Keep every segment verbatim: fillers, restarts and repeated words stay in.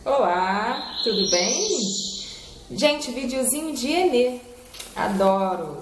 Olá, tudo bem? Gente, videozinho de Enê, adoro!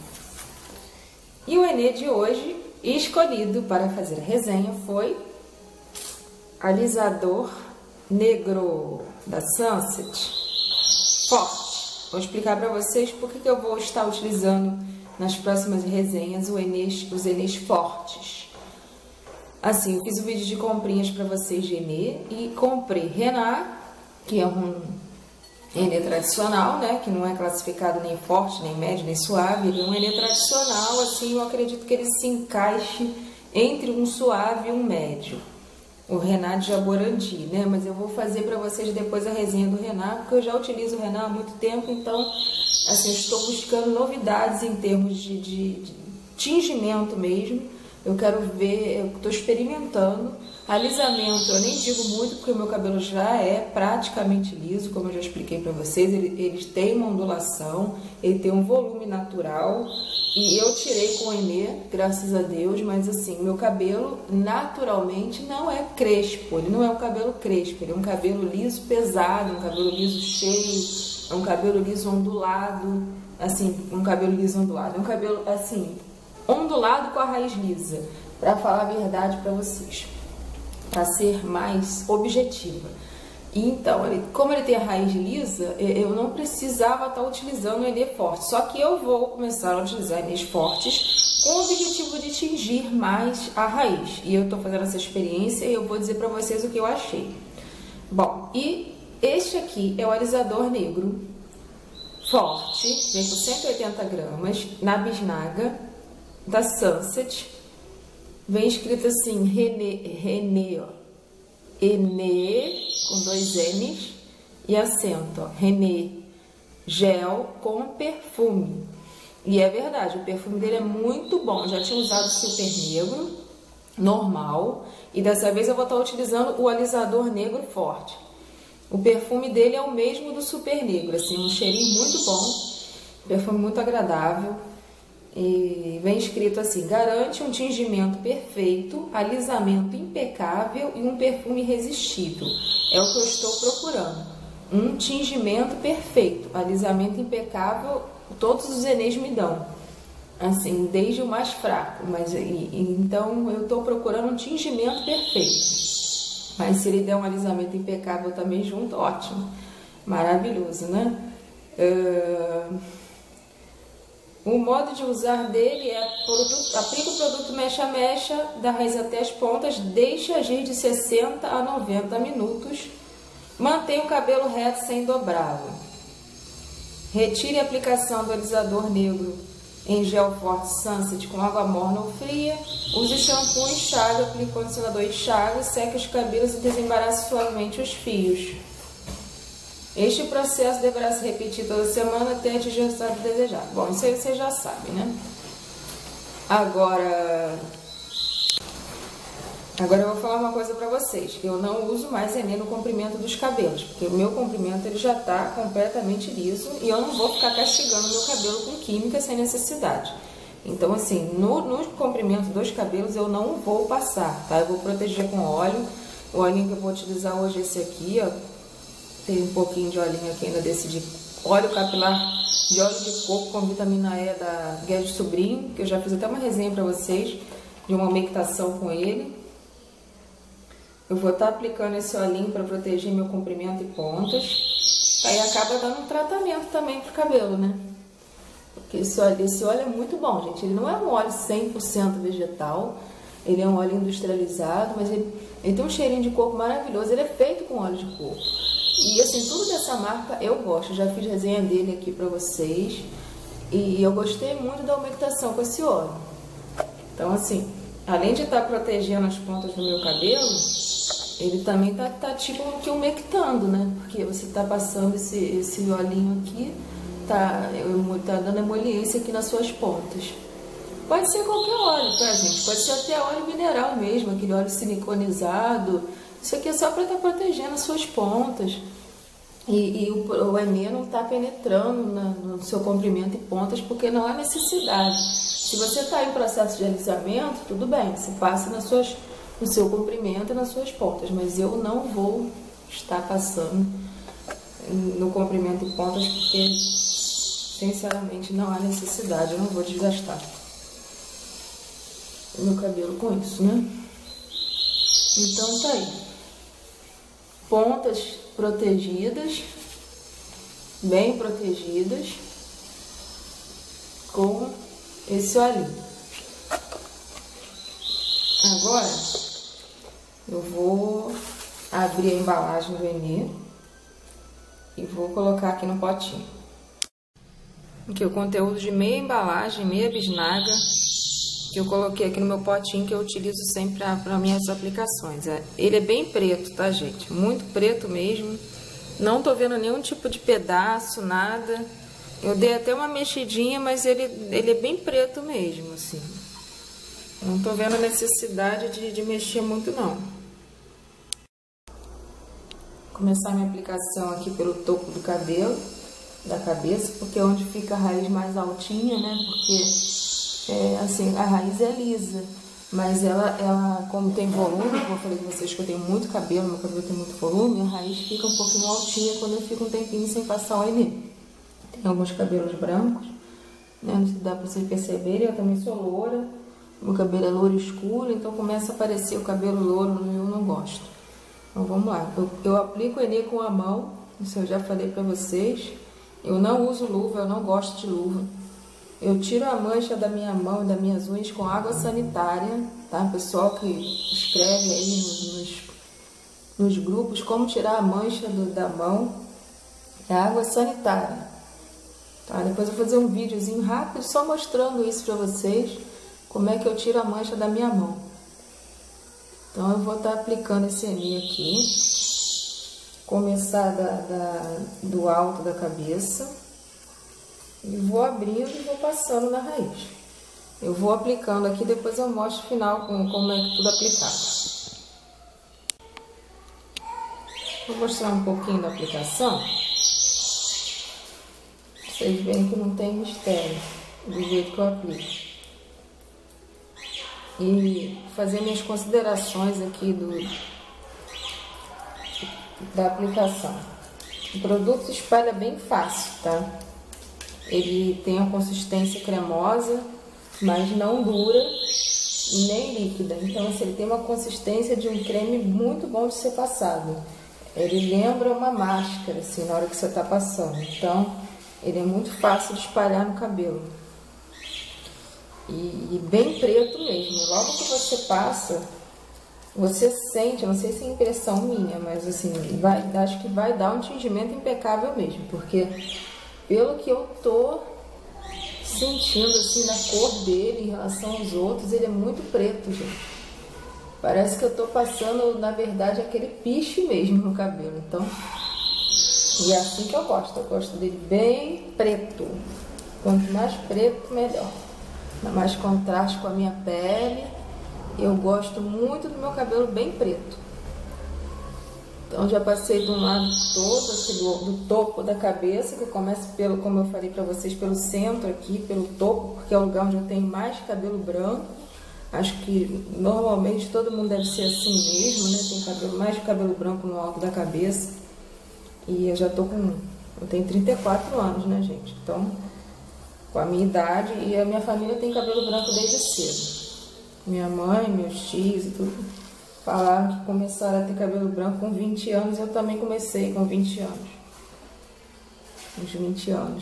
E o Enê de hoje, escolhido para fazer a resenha, foi alisador negro da Sunset Forte. Vou explicar para vocês por que eu vou estar utilizando nas próximas resenhas o Enês, os Enês fortes. Assim, eu fiz um vídeo de comprinhas para vocês de Enê e comprei Renat, que é um Enê tradicional, né? Que não é classificado nem forte, nem médio, nem suave. Ele é um Enê tradicional, assim, eu acredito que ele se encaixe entre um suave e um médio. O Renat de Jaborandi, né? Mas eu vou fazer para vocês depois a resenha do Renat, porque eu já utilizo o Renat há muito tempo, então, assim, eu estou buscando novidades em termos de, de, de tingimento mesmo. Eu quero ver, eu estou experimentando. Alisamento, eu nem digo muito, porque o meu cabelo já é praticamente liso, como eu já expliquei para vocês. Ele, ele tem uma ondulação, ele tem um volume natural. E eu tirei com o Enê, graças a Deus, mas assim, meu cabelo naturalmente não é crespo. Ele não é um cabelo crespo, ele é um cabelo liso pesado, um cabelo liso cheio, é um cabelo liso ondulado, assim, um cabelo liso ondulado. É um cabelo, assim, ondulado com a raiz lisa, para falar a verdade para vocês, para ser mais objetiva. E então, ele, como ele tem a raiz lisa, eu não precisava estar utilizando o Enê forte, só que eu vou começar a utilizar Enês fortes com o objetivo de tingir mais a raiz. E eu estou fazendo essa experiência e eu vou dizer para vocês o que eu achei. Bom, e este aqui é o alisador negro forte, vem com cento e oitenta gramas, na bisnaga da Sunset. Vem escrito assim, Renê, Renê, ó, Enê, com dois N's e acento, ó, Renê, gel com perfume. E é verdade, o perfume dele é muito bom. Eu já tinha usado o super negro, normal, e dessa vez eu vou estar utilizando o alisador negro forte. O perfume dele é o mesmo do super negro, assim, um cheirinho muito bom, perfume muito agradável. E vem escrito assim, garante um tingimento perfeito, alisamento impecável e um perfume irresistível. É o que eu estou procurando. Um tingimento perfeito, alisamento impecável, todos os Enês me dão. Assim, desde o mais fraco. Mas, e, e, então eu estou procurando um tingimento perfeito. Mas se ele der um alisamento impecável também junto, ótimo. Maravilhoso, né? Uh... O modo de usar dele é produto, aplica o produto mecha-mecha da raiz até as pontas, deixe agir de sessenta a noventa minutos, mantenha o cabelo reto sem dobrá-lo. Retire a aplicação do alisador negro em gel forte Sunset com água morna ou fria, use shampoo, enxague, aplique condicionador e enxague, seque os cabelos e desembarace suavemente os fios. Este processo deverá se repetir toda semana até atingir o resultado desejado. Bom, isso aí vocês já sabem, né? Agora, agora eu vou falar uma coisa pra vocês. Eu não uso mais Enê no comprimento dos cabelos, porque o meu comprimento ele já tá completamente liso e eu não vou ficar castigando meu cabelo com química sem necessidade. Então, assim, no, no comprimento dos cabelos eu não vou passar, tá? Eu vou proteger com óleo. O olhinho que eu vou utilizar hoje é esse aqui, ó. Tem um pouquinho de olhinho aqui ainda desse de óleo capilar de óleo de coco com vitamina E da Guedes Sobrinho, que eu já fiz até uma resenha para vocês de uma umectação com ele. Eu vou estar aplicando esse olhinho para proteger meu comprimento e pontas. Aí acaba dando um tratamento também pro cabelo, né? Porque esse óleo, esse óleo é muito bom, gente. Ele não é um óleo cem por cento vegetal, ele é um óleo industrializado, mas ele, ele tem um cheirinho de coco maravilhoso. Ele é feito com óleo de coco. E assim, tudo dessa marca eu gosto, já fiz resenha dele aqui pra vocês. E eu gostei muito da umectação com esse óleo. Então assim, além de estar protegendo as pontas do meu cabelo, ele também tá, tá tipo que umectando, né? Porque você tá passando esse, esse olhinho aqui, tá, tá dando emoliência aqui nas suas pontas. Pode ser qualquer óleo, tá, gente? Pode ser até óleo mineral mesmo, aquele óleo siliconizado. Isso aqui é só para estar protegendo as suas pontas. E, e o, o Enê não está penetrando na, no seu comprimento e pontas, porque não há necessidade. Se você está em processo de alisamento, tudo bem, você passa nas suas, no seu comprimento e nas suas pontas. Mas eu não vou estar passando no comprimento e pontas, porque sinceramente não há necessidade, eu não vou desgastar meu cabelo com isso, né? Então tá aí, pontas protegidas, bem protegidas, com esse olhinho. Agora eu vou abrir a embalagem do Enê e vou colocar aqui no potinho. Aqui o conteúdo de meia embalagem, meia bisnaga, que eu coloquei aqui no meu potinho, que eu utilizo sempre para minhas aplicações. Ele é bem preto, tá, gente? Muito preto mesmo. Não tô vendo nenhum tipo de pedaço, nada. Eu dei até uma mexidinha, mas ele, ele é bem preto mesmo, assim. Não tô vendo necessidade de, de mexer muito, não. Vou começar minha aplicação aqui pelo topo do cabelo, da cabeça, porque é onde fica a raiz mais altinha, né? Porque, é, assim, a raiz é lisa, mas ela, ela, como tem volume, como eu falei com vocês que eu tenho muito cabelo, meu cabelo tem muito volume, a raiz fica um pouquinho altinha quando eu fico um tempinho sem passar o Enê. Tem alguns cabelos brancos, né? Não sei se dá pra vocês perceberem, eu também sou loura. Meu cabelo é louro escuro, então começa a aparecer o cabelo louro e eu não gosto. Então vamos lá. Eu, eu aplico o Enê com a mão, isso eu já falei pra vocês. Eu não uso luva, eu não gosto de luva. Eu tiro a mancha da minha mão e das minhas unhas com água sanitária, tá? Pessoal que escreve aí nos, nos, nos grupos como tirar a mancha do, da mão, é água sanitária. Tá? Depois eu vou fazer um videozinho rápido só mostrando isso pra vocês. Como é que eu tiro a mancha da minha mão. Então eu vou estar aplicando esse Enê aqui. Começar da, da, do alto da cabeça. E vou abrindo e vou passando na raiz. Eu vou aplicando aqui, depois eu mostro o final com, como é que tudo aplicado. Vou mostrar um pouquinho da aplicação. Vocês veem que não tem mistério do jeito que eu aplico. E fazer minhas considerações aqui do, da aplicação. O produto se espalha bem fácil, tá? Ele tem uma consistência cremosa, mas não dura e nem líquida. Então, assim, ele tem uma consistência de um creme muito bom de ser passado. Ele lembra uma máscara, assim, na hora que você tá passando. Então, ele é muito fácil de espalhar no cabelo. E, e bem preto mesmo. Logo que você passa, você sente, não sei se é impressão minha, mas assim, vai, acho que vai dar um tingimento impecável mesmo, porque pelo que eu tô sentindo assim na cor dele em relação aos outros, ele é muito preto, gente. Parece que eu tô passando, na verdade, aquele piche mesmo no cabelo. Então, e é assim que eu gosto, eu gosto dele bem preto. Quanto mais preto, melhor. Mais contraste com a minha pele. Eu gosto muito do meu cabelo bem preto. Então já passei de um lado todo, assim, do, do topo da cabeça, que eu começo pelo, como eu falei pra vocês, pelo centro aqui, pelo topo, porque é o lugar onde eu tenho mais cabelo branco. Acho que normalmente todo mundo deve ser assim mesmo, né? Tem cabelo, mais de cabelo branco no alto da cabeça. E eu já tô com, eu tenho trinta e quatro anos, né, gente? Então, com a minha idade, e a minha família tem cabelo branco desde cedo. Minha mãe, meus tios e tudo falaram que começaram a ter cabelo branco com vinte anos. Eu também comecei com vinte anos. Uns vinte anos.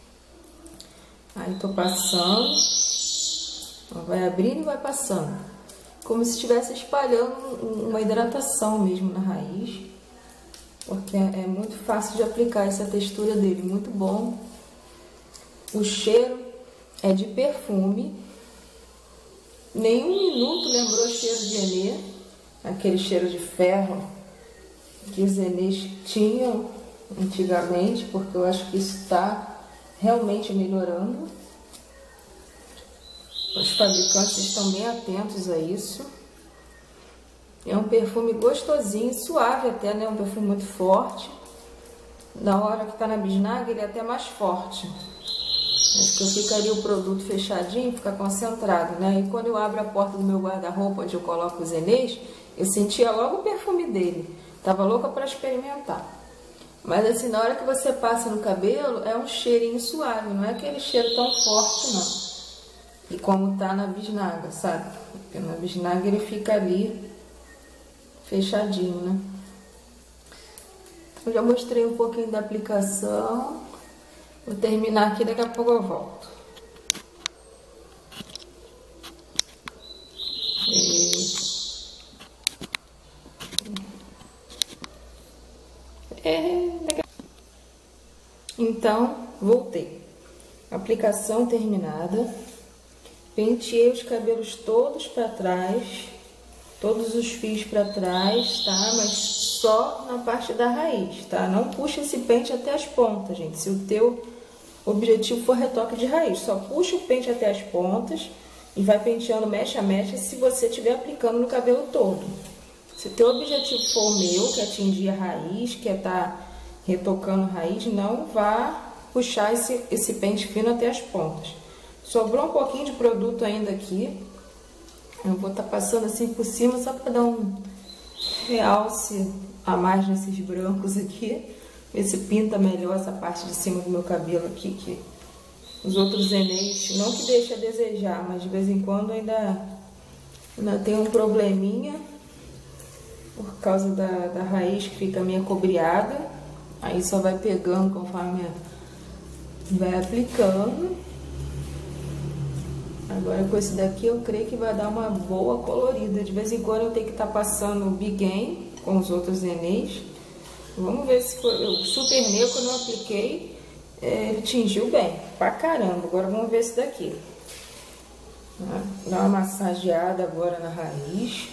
Aí tô passando. Vai abrindo e vai passando. Como se estivesse espalhando uma hidratação mesmo na raiz. Porque é muito fácil de aplicar essa textura dele. Muito bom. O cheiro é de perfume. Nenhum minuto lembrou cheiro de Enê. Aquele cheiro de ferro que os Enês tinham antigamente. Porque eu acho que isso está realmente melhorando. Os fabricantes estão bem atentos a isso. É um perfume gostosinho, suave até, né? Um perfume muito forte. Na hora que tá na bisnaga, ele é até mais forte. Acho que eu ficaria o produto fechadinho, fica concentrado, né? E quando eu abro a porta do meu guarda-roupa, onde eu coloco os Enês, eu sentia logo o perfume dele. Tava louca para experimentar. Mas assim, na hora que você passa no cabelo, é um cheirinho suave, não é aquele cheiro tão forte, não. E como tá na bisnaga, sabe? Porque na bisnaga ele fica ali fechadinho, né? Eu já mostrei um pouquinho da aplicação. Vou terminar aqui, daqui a pouco eu volto. E... Então, voltei. Aplicação terminada. Penteei os cabelos todos para trás. Todos os fios para trás, tá? Mas só na parte da raiz, tá? Não puxa esse pente até as pontas, gente. Se o teu objetivo for retoque de raiz, só puxa o pente até as pontas e vai penteando mecha a mecha se você estiver aplicando no cabelo todo. Se o teu objetivo for o meu, que é atingir a raiz, que é estar retocando a raiz, não vá puxar esse, esse pente fino até as pontas. Sobrou um pouquinho de produto ainda aqui. Eu vou estar passando assim por cima só para dar um realce a mais nesses brancos aqui. Ver se pinta melhor essa parte de cima do meu cabelo aqui, que os outros enéis, não que deixe a desejar, mas de vez em quando ainda, ainda tem um probleminha por causa da, da raiz que fica meio cobreada. Aí só vai pegando conforme vai aplicando. Agora com esse daqui eu creio que vai dar uma boa colorida. De vez em quando eu tenho que estar tá passando o Big com os outros enéis. Vamos ver se foi. O Super Neo, quando eu apliquei, é, ele tingiu bem, pra caramba. Agora vamos ver esse daqui. Dá uma massageada agora na raiz.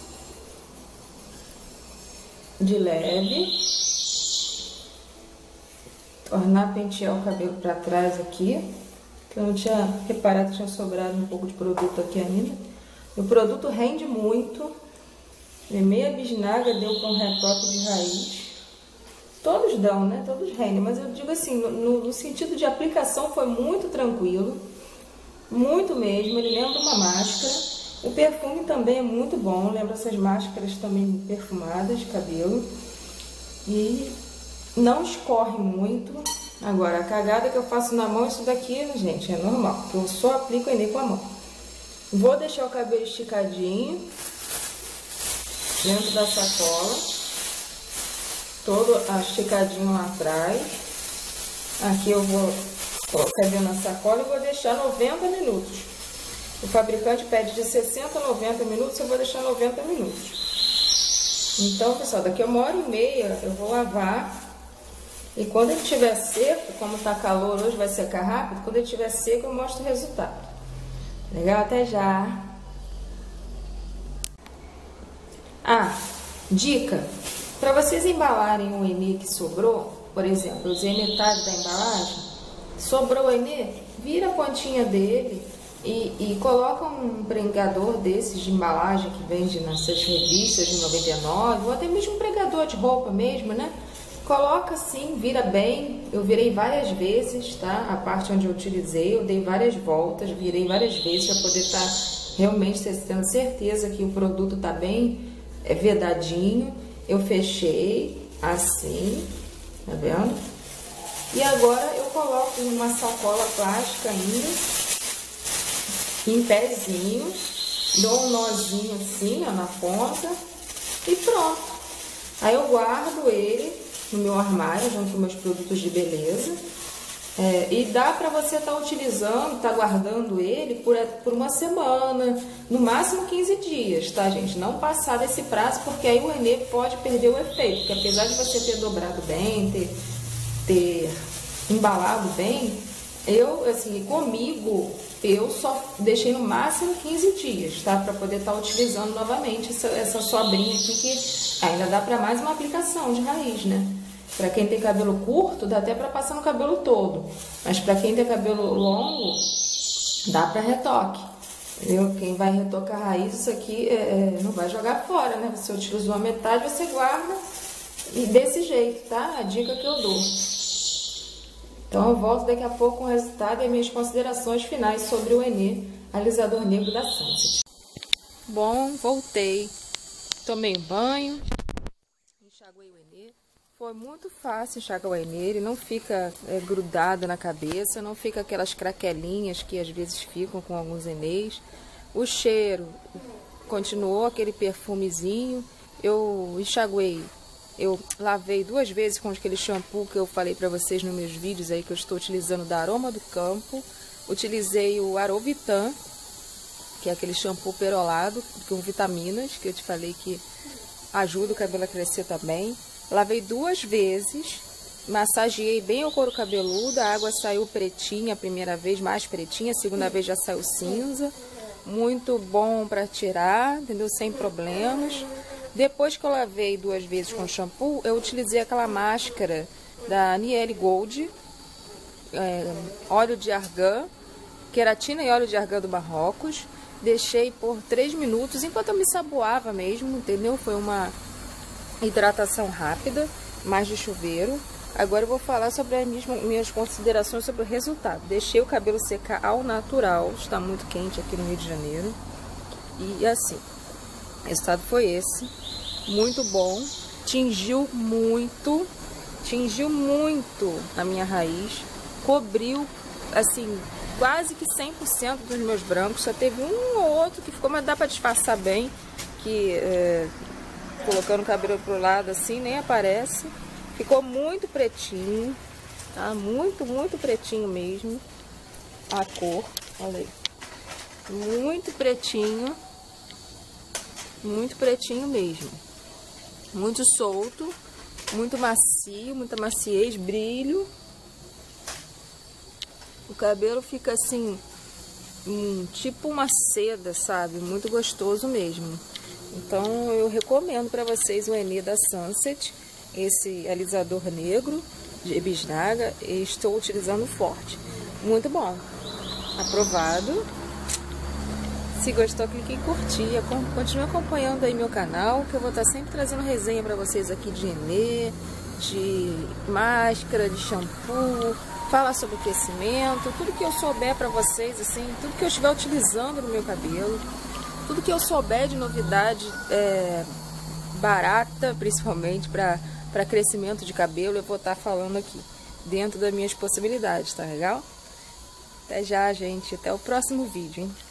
De leve. Tornar a pentear o cabelo pra trás aqui. Que eu não tinha reparado que tinha sobrado um pouco de produto aqui ainda. O produto rende muito. Meia bisnaga deu com retoque de raiz. Todos dão, né? Todos rendem. Mas eu digo assim, no, no sentido de aplicação foi muito tranquilo. Muito mesmo. Ele lembra uma máscara. O perfume também é muito bom. Lembra essas máscaras também perfumadas de cabelo. E não escorre muito. Agora, a cagada que eu faço na mão, isso daqui, gente, é normal. Porque eu só aplico ele com a mão. Vou deixar o cabelo esticadinho dentro da sacola. Todo esticadinho lá atrás. Aqui eu vou colocar dentro na sacola e vou deixar noventa minutos. O fabricante pede de sessenta a noventa minutos, eu vou deixar noventa minutos. Então, pessoal, daqui a uma hora e meia eu vou lavar. E quando ele estiver seco, como tá calor hoje, vai secar rápido. Quando ele estiver seco, eu mostro o resultado. Legal? Até já! Ah, dica! Para vocês embalarem o enê que sobrou, por exemplo, eu usei metade da embalagem, sobrou o enê, vira a pontinha dele e, e coloca um pregador desses de embalagem que vende nessas revistas de noventa e nove, ou até mesmo um pregador de roupa mesmo, né? Coloca assim, vira bem. Eu virei várias vezes, tá? A parte onde eu utilizei, eu dei várias voltas, virei várias vezes para poder estar tá realmente tendo certeza que o produto tá bem é, vedadinho. Eu fechei assim, tá vendo? E agora eu coloco em uma sacola plástica ainda, em pezinho, dou um nozinho assim, ó, na ponta e pronto. Aí eu guardo ele no meu armário, junto com meus produtos de beleza. É, e dá para você estar tá utilizando, tá guardando ele por, por uma semana, no máximo quinze dias, tá, gente? Não passar desse prazo, porque aí o enê pode perder o efeito. Porque apesar de você ter dobrado bem, ter, ter embalado bem, eu, assim, comigo, eu só deixei no máximo quinze dias, tá? Para poder estar tá utilizando novamente essa, essa sobrinha aqui, que ainda dá para mais uma aplicação de raiz, né? Para quem tem cabelo curto, dá até para passar no cabelo todo. Mas para quem tem cabelo longo, dá para retoque. Entendeu? Quem vai retocar a raiz, isso aqui é, não vai jogar fora, né? Você utilizou a metade, você guarda e desse jeito, tá? A dica que eu dou. Então eu volto daqui a pouco com o resultado e as minhas considerações finais sobre o enê alisador negro da Sunset. Bom, voltei. Tomei banho. enxaguei o Enê. Foi muito fácil enxaguar o Enê, ele não fica é, grudado na cabeça, não fica aquelas craquelinhas que às vezes ficam com alguns Enês. O cheiro continuou aquele perfumezinho. Eu enxaguei, eu lavei duas vezes com aquele shampoo que eu falei para vocês nos meus vídeos aí que eu estou utilizando da Aroma do Campo. Utilizei o Arovitan, que é aquele shampoo perolado com vitaminas, que eu te falei que ajuda o cabelo a crescer também. Lavei duas vezes, massageei bem o couro cabeludo, a água saiu pretinha a primeira vez, mais pretinha, a segunda vez já saiu cinza. Muito bom para tirar, entendeu? Sem problemas. Depois que eu lavei duas vezes com shampoo, eu utilizei aquela máscara da Niele Gold, é, óleo de argan, queratina e óleo de argan do Marrocos. Deixei por três minutos, enquanto eu me saboava mesmo, entendeu? Foi uma hidratação rápida, mais de chuveiro. Agora eu vou falar sobre as minhas, minhas considerações sobre o resultado. Deixei o cabelo secar ao natural, está muito quente aqui no Rio de Janeiro. E assim, o resultado foi esse, muito bom, tingiu muito, tingiu muito a minha raiz, cobriu, assim, quase que cem por cento dos meus brancos, só teve um ou outro que ficou, mas dá pra disfarçar bem, que é, colocando o cabelo pro lado assim, nem aparece. Ficou muito pretinho, tá? Muito, muito pretinho mesmo. A cor, olha aí. Muito pretinho. Muito pretinho mesmo. Muito solto. Muito macio, muita maciez, brilho. O cabelo fica assim, hum, tipo uma seda, sabe? Muito gostoso mesmo. Então eu recomendo para vocês o Enê da Sunset. Esse alisador negro de bisnaga, e estou utilizando forte. Muito bom. Aprovado. Se gostou, clique em curtir. Continue acompanhando aí meu canal, que eu vou estar sempre trazendo resenha para vocês aqui de Enê, de máscara, de shampoo, falar sobre aquecimento, tudo que eu souber para vocês, assim, tudo que eu estiver utilizando no meu cabelo, tudo que eu souber de novidade é, barata, principalmente para para crescimento de cabelo, eu vou estar falando aqui, dentro das minhas possibilidades, tá legal? Até já, gente. Até o próximo vídeo, hein?